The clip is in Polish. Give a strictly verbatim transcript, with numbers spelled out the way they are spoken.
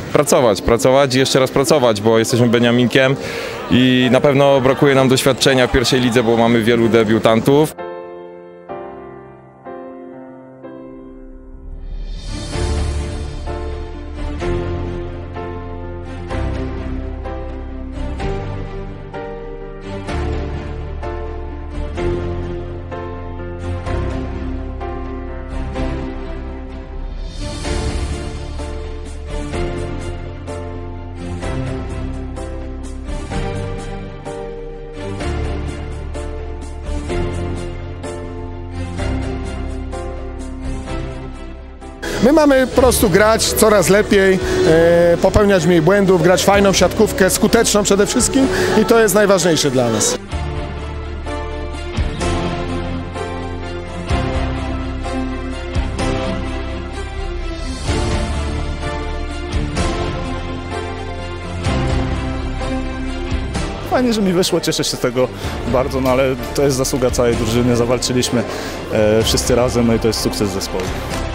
pracować, pracować i jeszcze raz pracować, bo jesteśmy Beniaminkiem i na pewno brakuje nam doświadczenia w pierwszej lidze, bo mamy wielu debiutantów. My mamy po prostu grać coraz lepiej, e, popełniać mniej błędów, grać fajną siatkówkę, skuteczną przede wszystkim i to jest najważniejsze dla nas. Fajnie, że mi wyszło, cieszę się z tego bardzo, no ale to jest zasługa całej drużyny, zawalczyliśmy e, wszyscy razem, no i to jest sukces zespołu.